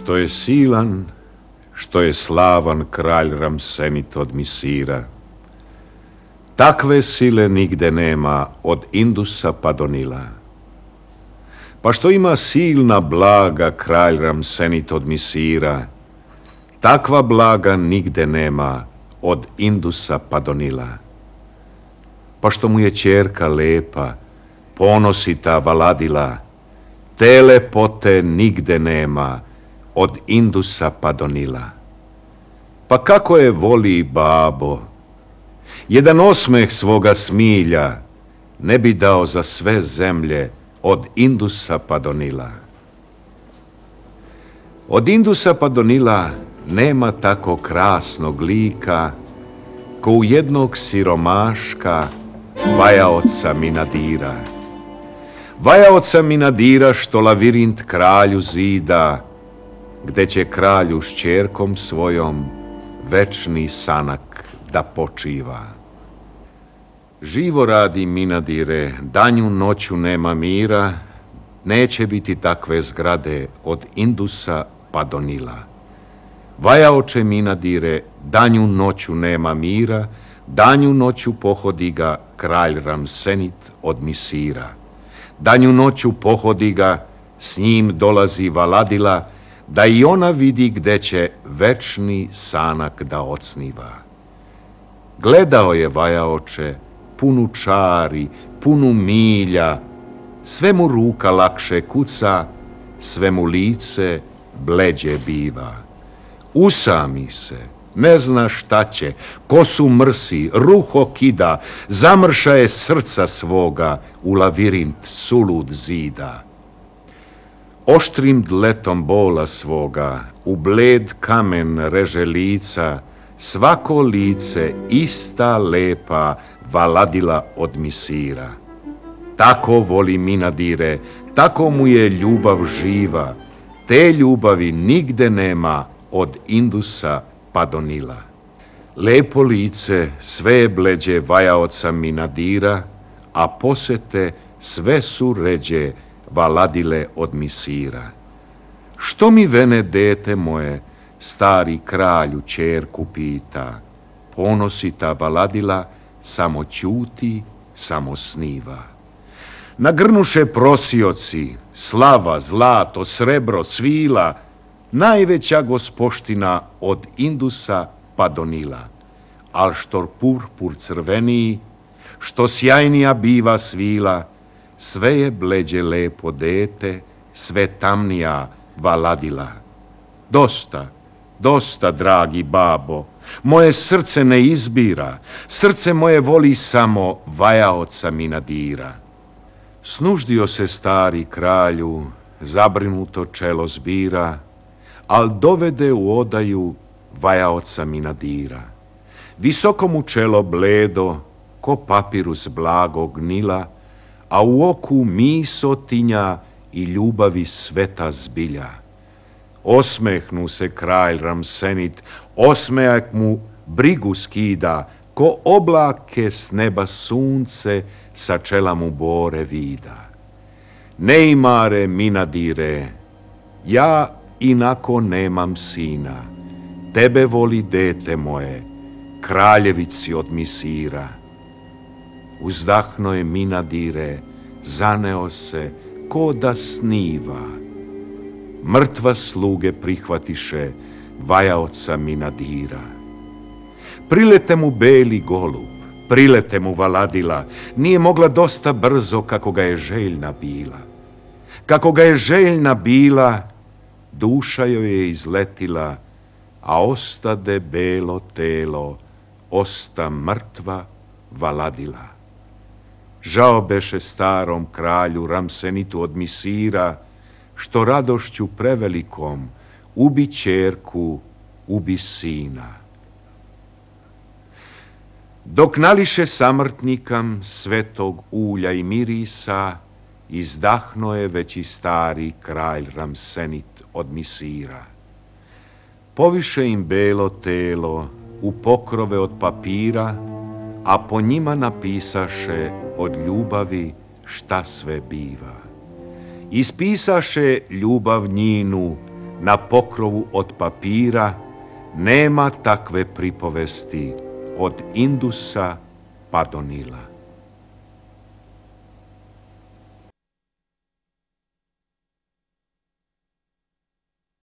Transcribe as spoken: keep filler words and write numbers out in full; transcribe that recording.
Što je silan, što je slavan kralj Ramsenit od Misira. Takve sile nigde nema od Indusa pa do Nila. Pa što ima silna blaga kralj Ramsenit od Misira, takva blaga nigde nema od Indusa pa do Nila. Pa što mu je ćerka lepa, ponosita Valadila, te lepote nigde nema od Indusa pa do Nila. Pa kako je voli babo, jedan osmeh svoga smilja ne bi dao za sve zemlje od Indusa pa do Nila. Od Indusa pa do Nila nema tako krasnog lika ko u jednog siromaška vajaoca Minadira. Vajaoca Minadira što lavirint kralju zida, gde će kralju s ćerkom svojom večni sanak da počiva. Živo radi Minadire, danju noću nema mira, neće biti takve zgrade od Indusa pa do Nila. Vajaoče Minadire, danju noću nema mira, danju noću pohodi ga kralj Ramsenit od Misira. Danju noću pohodi ga, s njim dolazi Valadila, da i ona vidi gde će večni sanak da ocniva. Gledao je vajaoče, punu čari, punu milja, sve mu ruka lakše kuca, sve mu lice bleđe biva. Usami se, ne zna šta će, kosu mrsi, ruho kida, zamršaje srca svoga u lavirint sulud zida. Oštrim dletom bola svoga u bled kamen reže lica, svako lice ista lepa Valadila od Misira. Tako voli Minadire, tako mu je ljubav živa, te ljubavi nigde nema od Indusa pa do Nila. Lepo lice sve je bleđe vajaoca Minadira, a posete sve su ređe Valadile od Misira. Što mi vene, dete moje, stari kralju ćerku pita, ponosita Valadila samo ćuti, samo sniva. Nagrnuše prosioci, slava, zlato, srebro, svila, najveća gospoština od Indusa pa do Nila. Al što purpur crveniji, što sjajnija biva svila, sve je bleđe lepo dete, sve tamnija Valadila. Dosta, dosta, dragi babo, moje srce ne izbira, srce moje voli samo vajaoca Minadira. Snuždio se stari kralju, zabrinuto čelo zbira, al dovede u odaju vajaoca Minadira. Visoko mu čelo bledo, ko papirus blagog Nila, a u oku miso tinja i ljubavi sveta zbilja. Osmehnu se kralj Ramsenit, osmejak mu brigu skida, ko oblake s neba sunce sa čela mu bore vida. Neimare Minadire, ja inako nemam sina, tebe voli dete moje, kraljevici od Misira. Uzdahno je Minadire, zaneo se ko da sniva. Mrtva sluge prihvatiše vajaoca Minadira. Prilete mu beli golub, prilete mu Valadila, nije mogla dosta brzo kako ga je željna bila. Kako ga je željna bila, duša joj je izletila, a ostade belo telo, osta mrtva Valadila. Žao beše starom kralju Ramsenitu od Misira, što radošću prevelikom ubi ćerku, ubi sina. Dok nališe samrtnikam svetog ulja i mirisa, izdahno je već i stari kralj Ramsenit od Misira. Poviše im belo telo u pokrove od papira, a po njima napisaše od ljubavi šta sve biva. Ispisaše ljubav njinu na pokrovu od papira nema takve pripovesti od Indusa pa do Nila.